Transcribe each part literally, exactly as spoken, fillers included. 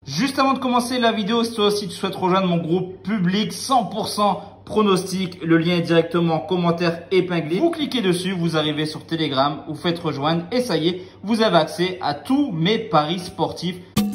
Juste avant de commencer la vidéo, si toi aussi tu souhaites rejoindre mon groupe public cent pour cent pronostic, le lien est directement en commentaire épinglé. Vous cliquez dessus, vous arrivez sur Telegram, vous faites rejoindre et ça y est, vous avez accès à tous mes paris sportifs.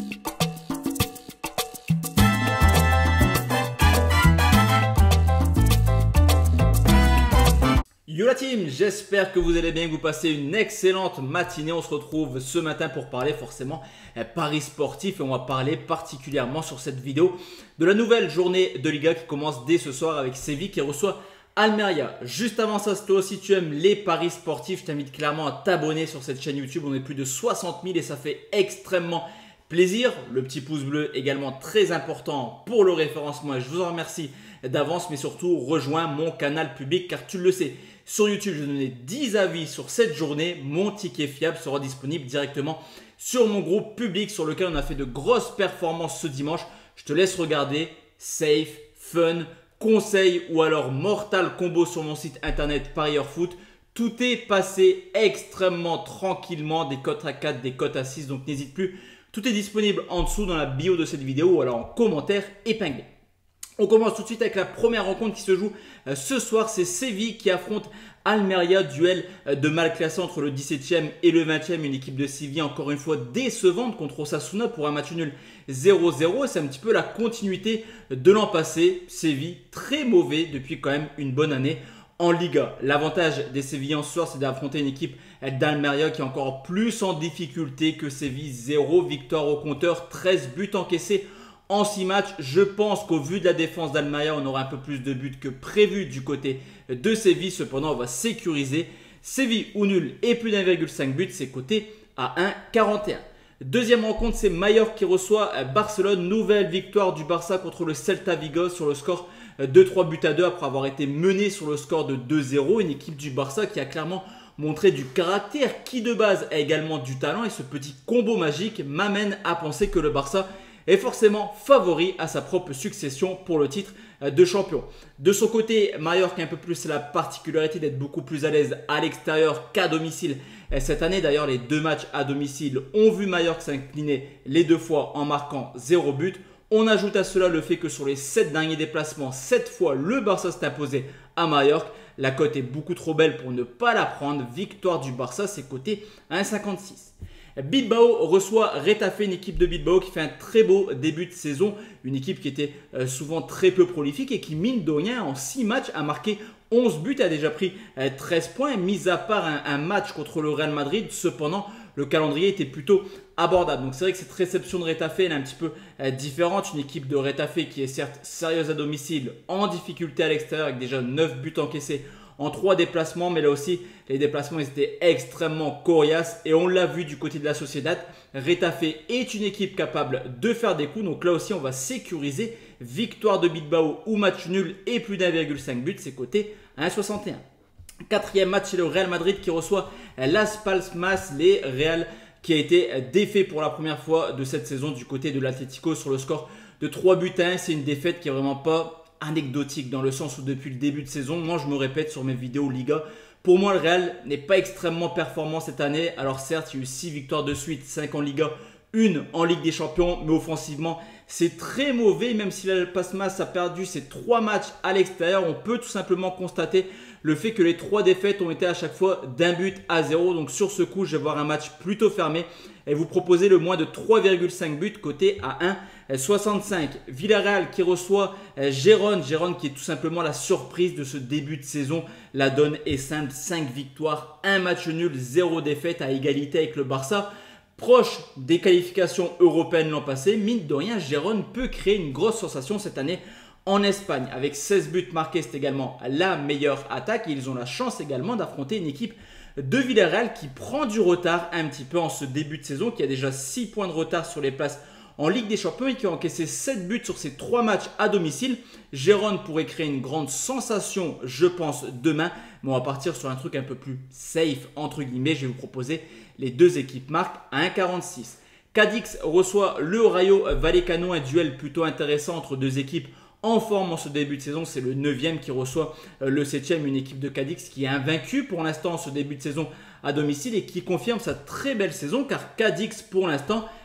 Yo la team, j'espère que vous allez bien, que vous passez une excellente matinée. On se retrouve ce matin pour parler forcément paris sportifs et on va parler particulièrement sur cette vidéo de la nouvelle journée de Liga qui commence dès ce soir avec Séville qui reçoit Almeria. Juste avant ça, si toi aussi tu aimes les paris sportifs, je t'invite clairement à t'abonner sur cette chaîne YouTube. On est plus de soixante mille et ça fait extrêmement plaisir. Le petit pouce bleu également très important pour le référencement et je vous en remercie d'avance, mais surtout rejoins mon canal public car tu le sais, sur YouTube je vais donner dix avis sur cette journée. Mon ticket fiable sera disponible directement sur mon groupe public sur lequel on a fait de grosses performances ce dimanche. Je te laisse regarder, safe, fun, conseils ou alors mortal combo sur mon site internet Parieur Foot. Tout est passé extrêmement tranquillement, des cotes à quatre, des cotes à six, donc n'hésite plus. Tout est disponible en dessous dans la bio de cette vidéo ou alors en commentaire épinglé. On commence tout de suite avec la première rencontre qui se joue euh, ce soir. C'est Séville qui affronte Almeria, duel euh, de mal classé entre le dix-septième et le vingtième. Une équipe de Séville encore une fois décevante contre Osasuna pour un match nul zéro zéro. C'est un petit peu la continuité de l'an passé. Séville très mauvais depuis quand même une bonne année en Liga. L'avantage des Sévillans ce soir, c'est d'affronter une équipe d'Almeria qui est encore plus en difficulté que Séville. Zéro victoire au compteur, treize buts encaissés en six matchs. Je pense qu'au vu de la défense d'Almeria, on aura un peu plus de buts que prévu du côté de Séville. Cependant, on va sécuriser Séville ou nul et plus d'un virgule cinq but. C'est coté à un virgule quarante et un. Deuxième rencontre, c'est Mallorca qui reçoit Barcelone. Nouvelle victoire du Barça contre le Celta Vigo sur le score de trois buts à deux après avoir été mené sur le score de deux zéro. Une équipe du Barça qui a clairement montré du caractère, qui de base a également du talent. Et ce petit combo magique m'amène à penser que le Barça est forcément favori à sa propre succession pour le titre de champion. De son côté, Mallorca a un peu plus la particularité d'être beaucoup plus à l'aise à l'extérieur qu'à domicile cette année. D'ailleurs, les deux matchs à domicile ont vu Mallorca s'incliner les deux fois en marquant zéro but. On ajoute à cela le fait que sur les sept derniers déplacements, sept fois le Barça s'est imposé à Mallorca. La cote est beaucoup trop belle pour ne pas la prendre. Victoire du Barça, c'est coté à un virgule cinquante-six. Bilbao reçoit Retafe, une équipe de Bilbao qui fait un très beau début de saison. Une équipe qui était euh, souvent très peu prolifique et qui, mine de rien, en six matchs a marqué onze buts, a déjà pris euh, treize points, mis à part un, un match contre le Real Madrid. Cependant, le calendrier était plutôt abordable. Donc c'est vrai que cette réception de Retafe elle est un petit peu euh, différente. Une équipe de Retafe qui est certes sérieuse à domicile, en difficulté à l'extérieur avec déjà neuf buts encaissés en trois déplacements, mais là aussi les déplacements ils étaient extrêmement coriaces et on l'a vu du côté de la Sociedad. Retafe est une équipe capable de faire des coups, donc là aussi on va sécuriser victoire de Bilbao ou match nul et plus d'un virgule cinq but, c'est coté à un virgule soixante et un. Quatrième match, c'est le Real Madrid qui reçoit Las Palmas, les Real qui a été défait pour la première fois de cette saison du côté de l'Atlético sur le score de trois buts à un. C'est une défaite qui est vraiment pas anecdotique dans le sens où depuis le début de saison, moi je me répète sur mes vidéos Liga, pour moi le Real n'est pas extrêmement performant cette année. Alors certes, il y a eu six victoires de suite, cinq en Liga, une en Ligue des Champions, mais offensivement c'est très mauvais. Même si la Palmas a perdu ses trois matchs à l'extérieur, on peut tout simplement constater le fait que les trois défaites ont été à chaque fois d'un but à zéro. Donc sur ce coup, je vais voir un match plutôt fermé et vous proposer le moins de trois virgule cinq buts coté à un virgule soixante-cinq. Villarreal qui reçoit Gérone. Gérone qui est tout simplement la surprise de ce début de saison. La donne est simple, cinq victoires, un match nul, zéro défaite à égalité avec le Barça. Proche des qualifications européennes l'an passé, mine de rien, Gérone peut créer une grosse sensation cette année en Espagne. Avec seize buts marqués, c'est également la meilleure attaque. Et ils ont la chance également d'affronter une équipe de Villarreal qui prend du retard un petit peu en ce début de saison, qui a déjà six points de retard sur les places en Ligue des Champions et qui a encaissé sept buts sur ses trois matchs à domicile. Gérone pourrait créer une grande sensation, je pense, demain. Mais on va partir sur un truc un peu plus safe, entre guillemets. Je vais vous proposer les deux équipes marques à un virgule quarante-six. Cadix reçoit le Rayo Vallecano, un duel plutôt intéressant entre deux équipes en forme en ce début de saison. C'est le neuvième qui reçoit le septième, une équipe de Cadix qui est invaincue pour l'instant en ce début de saison à domicile et qui confirme sa très belle saison car Cadix pour l'instant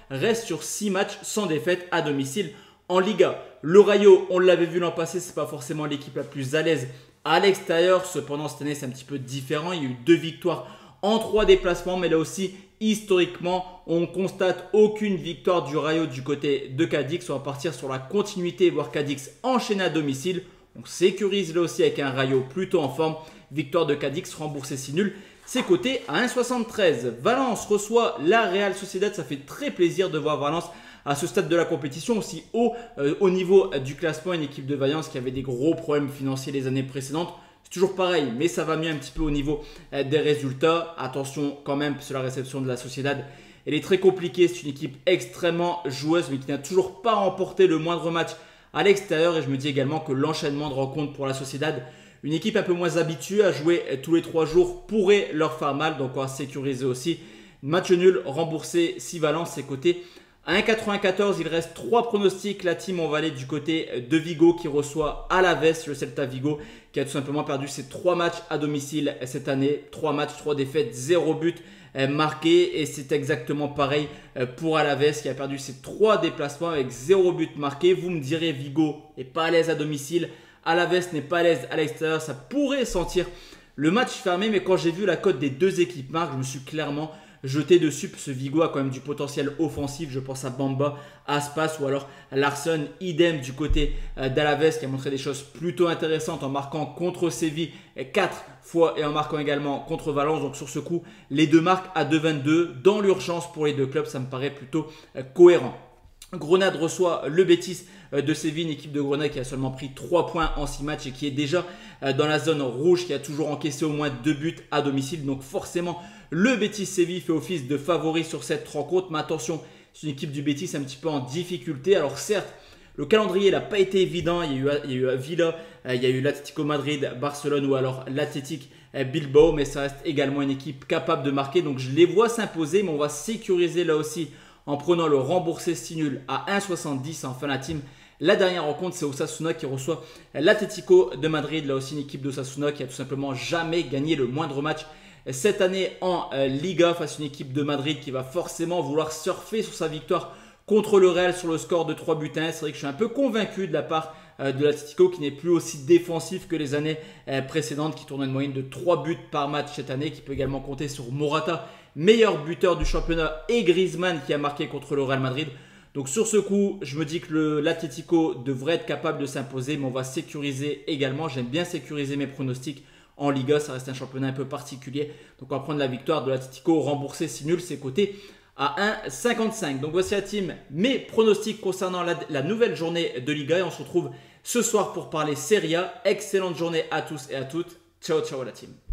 reste sur six matchs sans défaite à domicile en Liga. Le Rayo, on l'avait vu l'an passé, ce n'est pas forcément l'équipe la plus à l'aise à l'extérieur. Cependant, cette année, c'est un petit peu différent. Il y a eu deux victoires en trois déplacements, mais là aussi, historiquement, on ne constate aucune victoire du Rayo du côté de Cadix. On va partir sur la continuité, voir Cadix enchaîner à domicile. On sécurise là aussi avec un Rayo plutôt en forme. Victoire de Cadix, remboursé si nul. C'est coté à un virgule soixante-treize. Valence reçoit la Real Sociedad. Ça fait très plaisir de voir Valence à ce stade de la compétition, aussi haut euh, au niveau du classement. Une équipe de Valence qui avait des gros problèmes financiers les années précédentes. C'est toujours pareil, mais ça va mieux un petit peu au niveau euh, des résultats. Attention quand même, sur la réception de la Sociedad, elle est très compliquée. C'est une équipe extrêmement joueuse, mais qui n'a toujours pas remporté le moindre match à l'extérieur. Et je me dis également que l'enchaînement de rencontres pour la Sociedad, une équipe un peu moins habituée à jouer tous les trois jours, pourrait leur faire mal. Donc on va sécuriser aussi. Match nul remboursé si Valence c'est coté à un virgule quatre-vingt-quatorze. Il reste trois pronostics. La team, on va aller du côté de Vigo qui reçoit Alaves, le Celta Vigo, qui a tout simplement perdu ses trois matchs à domicile cette année. trois matchs, trois défaites, zéro but marqué. Et c'est exactement pareil pour Alaves qui a perdu ses trois déplacements avec zéro but marqué. Vous me direz, Vigo n'est pas à l'aise à domicile. Alaves n'est pas à l'aise à l'extérieur. Ça pourrait sentir le match fermé, mais quand j'ai vu la cote des deux équipes marques, je me suis clairement jeté dessus. Ce Vigo a quand même du potentiel offensif. Je pense à Bamba, Aspas ou alors Larsson. Idem du côté d'Alaves qui a montré des choses plutôt intéressantes en marquant contre Séville quatre fois et en marquant également contre Valence. Donc sur ce coup, les deux marques à deux virgule vingt-deux. Dans l'urgence pour les deux clubs, ça me paraît plutôt cohérent. Grenade reçoit le Betis de Séville, une équipe de Grenade qui a seulement pris trois points en six matchs et qui est déjà dans la zone rouge, qui a toujours encaissé au moins deux buts à domicile. Donc forcément, le Betis Séville fait office de favori sur cette rencontre. Mais attention, c'est une équipe du Betis un petit peu en difficulté. Alors certes, le calendrier n'a pas été évident. Il y a eu, il y a eu Villa, il y a eu l'Atlético Madrid, Barcelone ou alors l'Athletic Bilbao. Mais ça reste également une équipe capable de marquer. Donc je les vois s'imposer, mais on va sécuriser là aussi en prenant le remboursé si nul à un virgule soixante-dix. Enfin la team, la dernière rencontre, c'est Osasuna qui reçoit l'Atlético de Madrid. Là aussi une équipe d'Osasuna qui a tout simplement jamais gagné le moindre match cette année en Liga face à une équipe de Madrid qui va forcément vouloir surfer sur sa victoire contre le Real sur le score de trois buts à un. C'est vrai que je suis un peu convaincu de la part de l'Atlético qui n'est plus aussi défensif que les années précédentes, qui tourne une moyenne de trois buts par match cette année, qui peut également compter sur Morata, meilleur buteur du championnat, et Griezmann qui a marqué contre le Real Madrid. Donc sur ce coup, je me dis que l'Atlético devrait être capable de s'imposer, mais on va sécuriser également. J'aime bien sécuriser mes pronostics en Liga, ça reste un championnat un peu particulier. Donc on va prendre la victoire de l'Atlético remboursée si nul, c'est coté à un virgule cinquante-cinq. Donc voici la team, mes pronostics concernant la, la nouvelle journée de Liga. Et on se retrouve ce soir pour parler Serie A. Excellente journée à tous et à toutes. Ciao, ciao la team.